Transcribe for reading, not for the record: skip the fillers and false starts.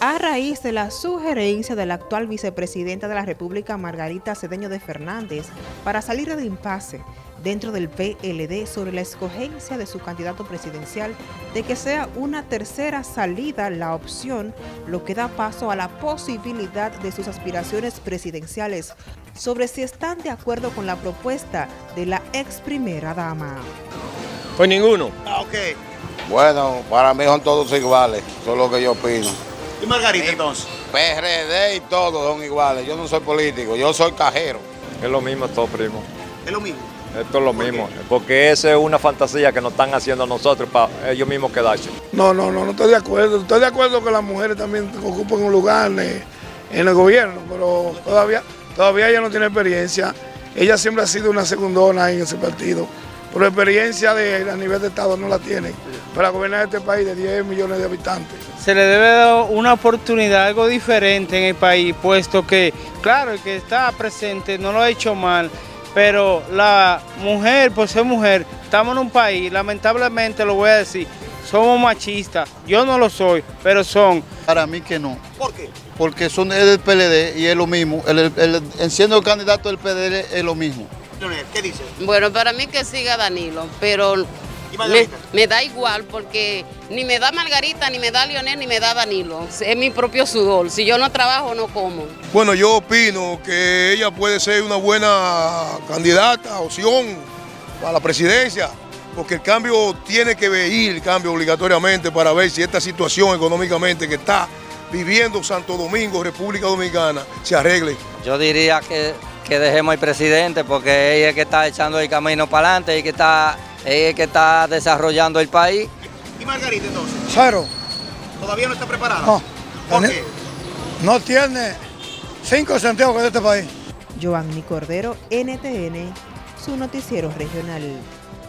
A raíz de la sugerencia de la actual vicepresidenta de la República, Margarita Cedeño de Fernández, para salir del impasse dentro del PLD sobre la escogencia de su candidato presidencial, de que sea una tercera salida la opción, lo que da paso a la posibilidad de sus aspiraciones presidenciales, sobre si están de acuerdo con la propuesta de la ex primera dama. Pues ninguno. Ok. Bueno, para mí son todos iguales, eso es lo que yo opino. ¿Y Margarita entonces? PRD y todos son iguales, yo no soy político, yo soy cajero. Es lo mismo todo, primo. Es lo mismo. Esto es lo mismo, porque esa es una fantasía que nos están haciendo a nosotros para ellos mismos quedarse. No estoy de acuerdo. Estoy de acuerdo que las mujeres también ocupen un lugar en el gobierno, pero todavía ella no tiene experiencia. Ella siempre ha sido una segundona en ese partido, pero experiencia a nivel de Estado no la tiene para gobernar este país de 10 millones de habitantes. Se le debe dar una oportunidad, algo diferente en el país, puesto que, claro, el que está presente no lo ha hecho mal, pero la mujer, por ser mujer, estamos en un país, lamentablemente lo voy a decir, somos machistas. Yo no lo soy, pero son. Para mí que no. ¿Por qué? Porque es del PLD y es lo mismo. Siendo el candidato del PLD es lo mismo. ¿Qué dice? Bueno, para mí que siga Danilo, pero me da igual porque ni me da Margarita, ni me da Leonel, ni me da Danilo. Es mi propio sudor. Si yo no trabajo, no como. Bueno, yo opino que ella puede ser una buena candidata, opción para la presidencia, porque el cambio tiene que venir, el cambio obligatoriamente para ver si esta situación económicamente que está viviendo Santo Domingo, República Dominicana, se arregle. Yo diría que dejemos al presidente porque ella es que está echando el camino para adelante, ella es que está desarrollando el país. ¿Y Margarita entonces? Cero. ¿Todavía no está preparada? No. ¿Por qué? No tiene 5 centavos de este país. Joanny Cordero, NTN, su noticiero regional.